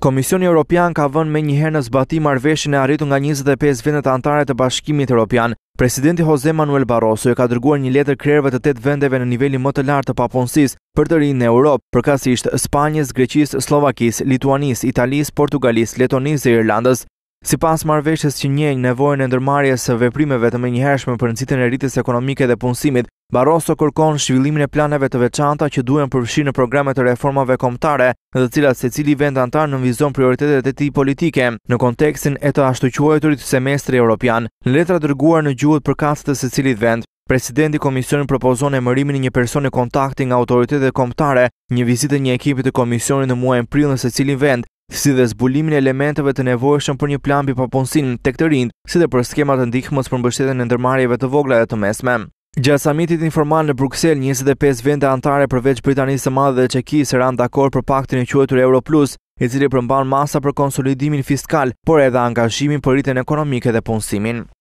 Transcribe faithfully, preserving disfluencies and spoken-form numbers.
Komisioni Evropian ka vënë menjëherë në zbatim marrëveshjen e arritur nga njëzet e pesë vendet anëtare të Bashkimit Evropian. Presidenti José Manuel Barroso e ka dërguar një letër krerëve të tetë vendeve në nivelin më të lartë të papunësisë për të rinë në Europë, përkatësisht Spanjës, Greqisë, Slovakisë, Lituanisë, Italisë, Portugalisë, Letonisë dhe Irlandës. Sipas marrëveshjes që njeh nevojën e ndërmarrjes së veprimeve të menjëhershme për nxitjen e rritjes ekonomike dhe punësimit, Barroso kërkon zhvillimin e planeve të veçanta që duhen përfshirë në programet të reformave kombëtare, në të cilat secili vend antar nënvizon prioritetet e tij politike në kontekstin e të ashtu quajturit semestri evropian. Në letra dërguar në gjuhët përkatëse të secilit vend, Presidenti i Komisionit propozon emërimin e një personi kontakti nga autoritetet kombëtare, një vizitë e një ekipi të Komisionit në muajin prill në secilin vend, si dhe zbulimin e elementeve të nevojshëm për një plan mbi papunësinë tek të rinjt, si dhe për skema të ndihmës për mbështetjen e ndërmarrjeve të vogla dhe të mesme. Gjatë samitit informal në Bruksel, njëzet e pesë vende anëtare përveç Britanisë së Madhe dhe Çekisë ranë dakord për paktin e quajtur Euro Plus, i cili përmban masa për konsolidimin fiskal, por edhe angazhimin për rritjen ekonomike dhe punësimin.